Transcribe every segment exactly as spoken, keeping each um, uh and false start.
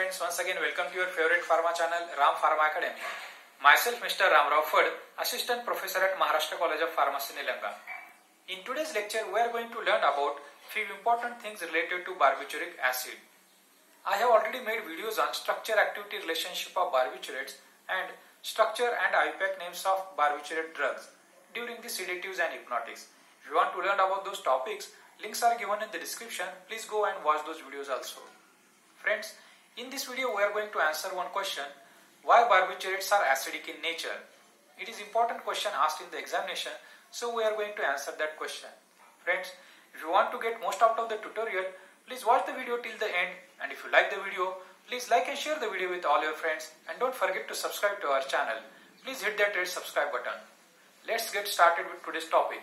friends, once again welcome to your favorite pharma channel Ram Pharma Academy. Myself Mister Ram Rauford, Assistant Professor at Maharashtra College of Pharmacy, Nilanga. In today's lecture, we are going to learn about few important things related to barbituric acid. I have already made videos on structure-activity relationship of barbiturates and structure and I U P A C names of barbiturate drugs during the sedatives and hypnotics. If you want to learn about those topics, links are given in the description. Please go and watch those videos also. Friends, in this video we are going to answer one question: why barbiturates are acidic in nature? It is important question asked in the examination, so we are going to answer that question. Friends, if you want to get most out of the tutorial, please watch the video till the end, and if you like the video, please like and share the video with all your friends, and don't forget to subscribe to our channel. Please hit that red subscribe button. Let's get started with today's topic.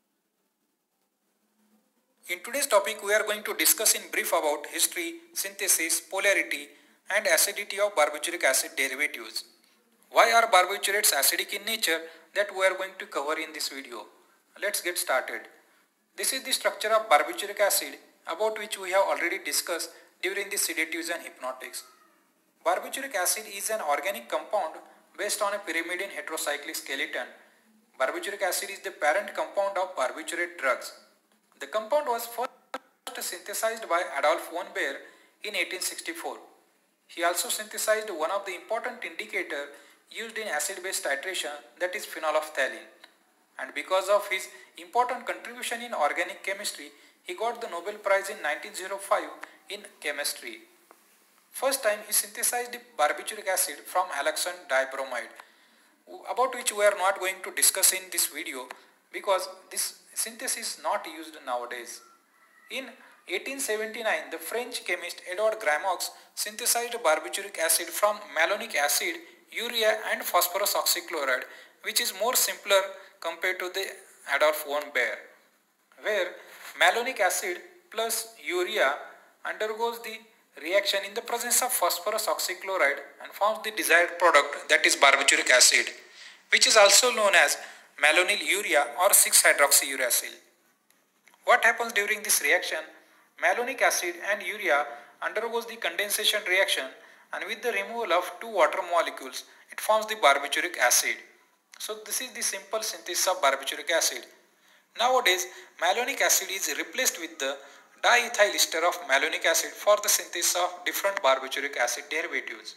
In today's topic, we are going to discuss in brief about history, synthesis, polarity, and acidity of barbituric acid derivatives. Why are barbiturates acidic in nature? That we are going to cover in this video. Let's get started. This is the structure of barbituric acid, about which we have already discussed during the sedatives and hypnotics. Barbituric acid is an organic compound based on a pyrimidine heterocyclic skeleton. Barbituric acid is the parent compound of barbiturate drugs. The compound was first synthesized by Adolf von Baer in eighteen sixty-four. He also synthesized one of the important indicators used in acid-base titration, that is phenolphthalein. And because of his important contribution in organic chemistry, he got the Nobel Prize in nineteen oh five in chemistry. First time he synthesized the barbituric acid from alloxan dibromide, about which we are not going to discuss in this video because this synthesis is not used nowadays. In eighteen seventy-nine, the French chemist Edouard Gramox synthesized barbituric acid from malonic acid, urea and phosphorus oxychloride, which is more simpler compared to the Adolf von Baer, where malonic acid plus urea undergoes the reaction in the presence of phosphorus oxychloride and forms the desired product, that is barbituric acid, which is also known as malonyl urea or six hydroxyuracil. What happens during this reaction? Malonic acid and urea undergoes the condensation reaction, and with the removal of two water molecules, it forms the barbituric acid. So this is the simple synthesis of barbituric acid. Nowadays, malonic acid is replaced with the diethyl ester of malonic acid for the synthesis of different barbituric acid derivatives.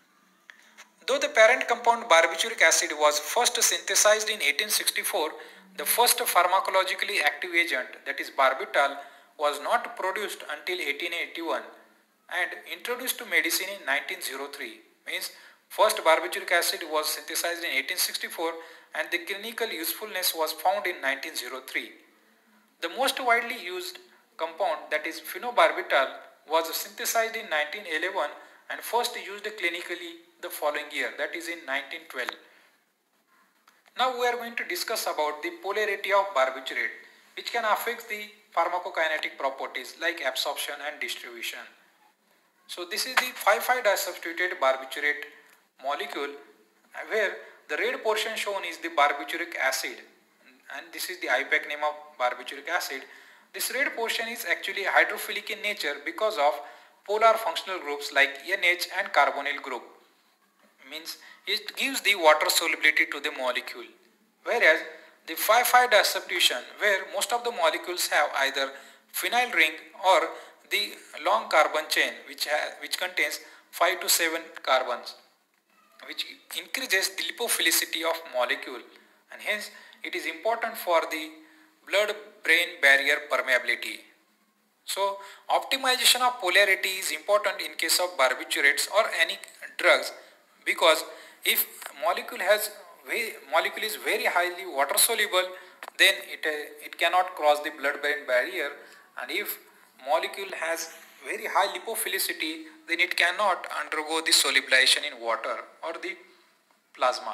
Though the parent compound barbituric acid was first synthesized in eighteen sixty-four, the first pharmacologically active agent, that is barbital, was not produced until eighteen eighty-one and introduced to medicine in nineteen oh three. Means first barbituric acid was synthesized in eighteen sixty-four and the clinical usefulness was found in nineteen oh three. The most widely used compound, that is phenobarbital, was synthesized in nineteen eleven and first used clinically the following year, that is in nineteen twelve. Now we are going to discuss about the polarity of barbiturate, which can affect the pharmacokinetic properties like absorption and distribution. So this is the five five disubstituted barbiturate molecule, where the red portion shown is the barbituric acid, and this is the I U P A C name of barbituric acid. This red portion is actually hydrophilic in nature because of polar functional groups like N H and carbonyl group. Means it gives the water solubility to the molecule, whereas the five five disubstitution, where most of the molecules have either phenyl ring or the long carbon chain which has, which contains five to seven carbons, which increases the lipophilicity of molecule, and hence it is important for the blood-brain barrier permeability. So optimization of polarity is important in case of barbiturates or any drugs, because if molecule has molecule is very highly water soluble, then it uh, it cannot cross the blood-brain barrier, and if molecule has very high lipophilicity, then it cannot undergo the solubilization in water or the plasma.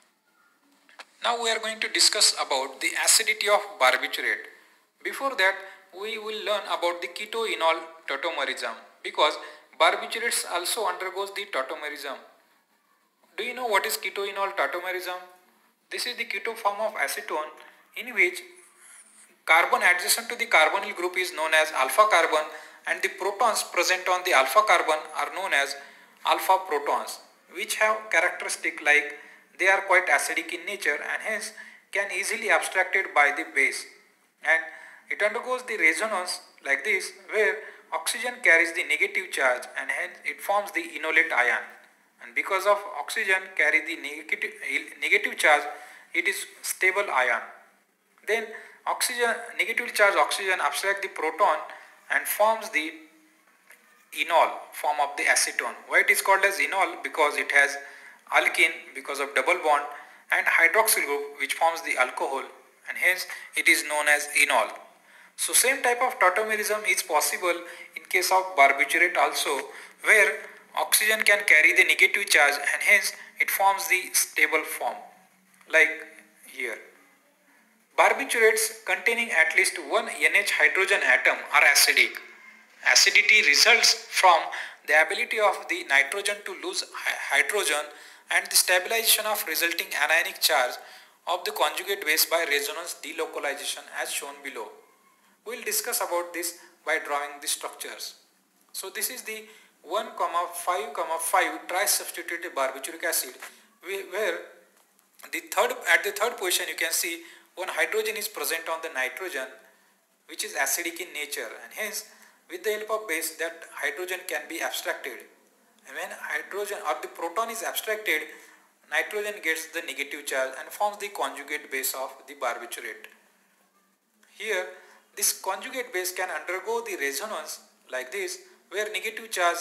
Now we are going to discuss about the acidity of barbiturate. Before that, we will learn about the keto-enol tautomerism, because barbiturates also undergoes the tautomerism. Do you know what is keto-enol tautomerism? This is the keto form of acetone, in which carbon adjacent to the carbonyl group is known as alpha carbon and the protons present on the alpha carbon are known as alpha protons, which have characteristic like they are quite acidic in nature and hence can easily abstracted by the base, and it undergoes the resonance like this where oxygen carries the negative charge and hence it forms the enolate ion, and because of oxygen carry the negative, negative charge, it is stable ion. Then oxygen, negative charge oxygen abstract the proton and forms the enol form of the acetone. Why it is called as enol? Because it has alkene because of double bond and hydroxyl group which forms the alcohol, and hence it is known as enol. So same type of tautomerism is possible in case of barbiturate also, where oxygen can carry the negative charge and hence it forms the stable form like here. Barbiturates containing at least one N H hydrogen atom are acidic. Acidity results from the ability of the nitrogen to lose hydrogen and the stabilization of resulting anionic charge of the conjugate base by resonance delocalization as shown below. We will discuss about this by drawing the structures. So this is the one, five, five trisubstituted barbituric acid where the third at the third position you can see one hydrogen is present on the nitrogen which is acidic in nature, and hence with the help of base that hydrogen can be abstracted, and when hydrogen or the proton is abstracted, nitrogen gets the negative charge and forms the conjugate base of the barbiturate. Here this conjugate base can undergo the resonance like this where negative charge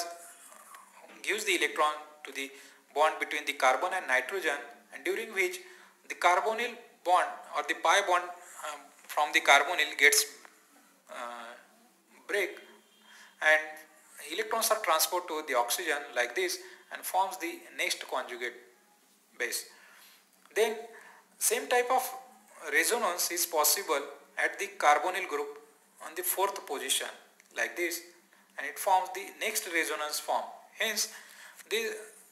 gives the electron to the bond between the carbon and nitrogen, and during which the carbonyl bond or the pi bond um, from the carbonyl gets uh, break and electrons are transferred to the oxygen like this and forms the next conjugate base. Then same type of resonance is possible at the carbonyl group on the fourth position like this, and it forms the next resonance form. Hence the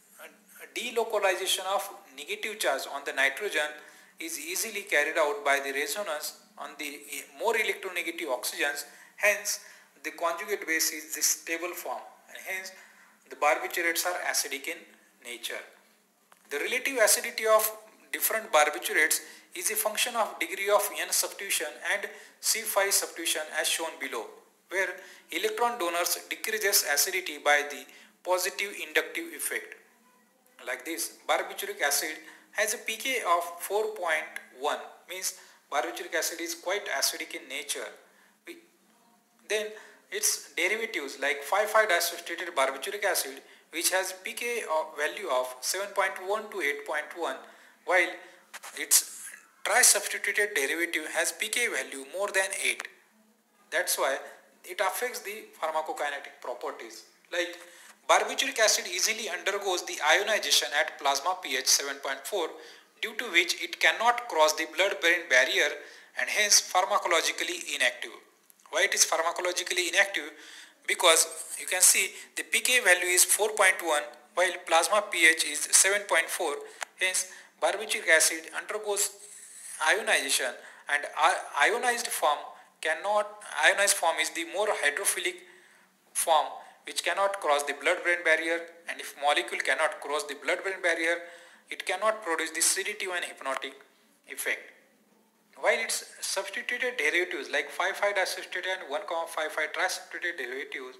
delocalization of negative charge on the nitrogen is easily carried out by the resonance on the more electronegative oxygens. Hence the conjugate base is the stable form, and hence the barbiturates are acidic in nature. The relative acidity of different barbiturates is a function of degree of N substitution and C five substitution as shown below, where electron donors decreases acidity by the positive inductive effect. Like this, barbituric acid has a pK of four point one, means barbituric acid is quite acidic in nature. We, then its derivatives like five five disubstituted barbituric acid which has pK of value of seven point one to eight point one, while its trisubstituted derivative has pK value more than eight. That's why it affects the pharmacokinetic properties. Like barbituric acid easily undergoes the ionization at plasma pH seven point four, due to which it cannot cross the blood-brain barrier and hence pharmacologically inactive. Why it is pharmacologically inactive? Because you can see the pK value is four point one while plasma pH is seven point four. Hence barbituric acid undergoes ionization, and ionized form cannot, ionized form is the more hydrophilic form which cannot cross the blood-brain barrier, and if molecule cannot cross the blood-brain barrier, it cannot produce the sedative and hypnotic effect. While its substituted derivatives like five five disubstituted and one five five trisubstituted derivatives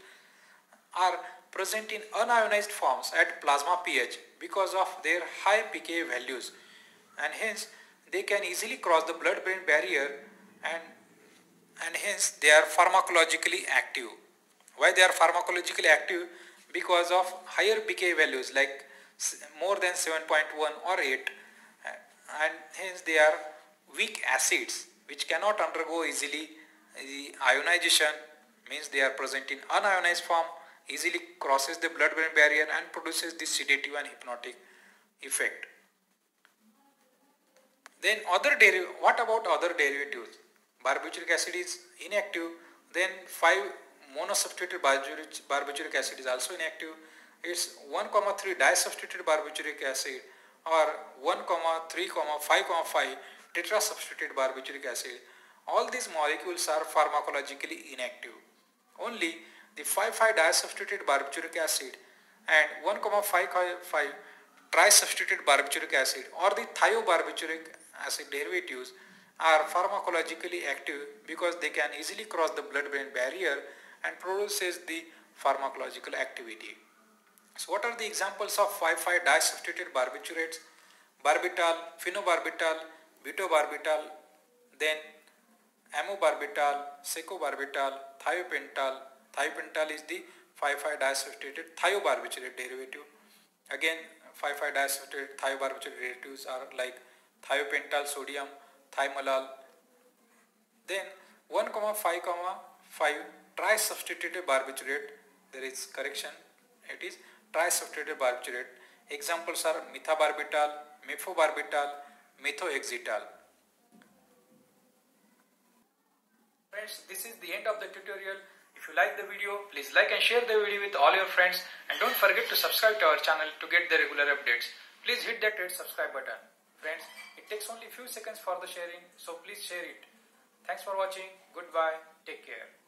are present in unionized forms at plasma pH because of their high pK values, and hence they can easily cross the blood-brain barrier, and, and hence they are pharmacologically active. Why they are pharmacologically active? Because of higher pK values like more than seven point one or eight, and hence they are weak acids which cannot undergo easily the ionization, means they are present in unionized form, easily crosses the blood-brain barrier and produces the sedative and hypnotic effect. Then other deriv what about other derivatives? Barbituric acid is inactive, then five monosubstituted barbituric, barbituric acid is also inactive. It's one comma three disubstituted barbituric acid or one comma three comma five comma five tetrasubstituted barbituric acid. All these molecules are pharmacologically inactive. Only the five five disubstituted barbituric acid and one point five five trisubstituted barbituric acid or the thiobarbituric acid derivatives are pharmacologically active because they can easily cross the blood-brain barrier and produces the pharmacological activity. So what are the examples of five five disubstituted barbiturates? Barbital, phenobarbital, butobarbital, then amobarbital, secobarbital, thiopental. Thiopental is the five five disubstituted thiobarbiturate derivative. Again, five five disubstituted thiobarbiturate derivatives are like thiopental sodium, thymolol. Then one point five five trisubstituted barbiturate, there is correction, it is trisubstituted barbiturate. Examples are methabarbital, mephobarbital, methohexital. Friends, this is the end of the tutorial. If you like the video, please like and share the video with all your friends, and don't forget to subscribe to our channel to get the regular updates. Please hit that red subscribe button. Friends, it takes only few seconds for the sharing, so please share it. Thanks for watching. Goodbye. Take care.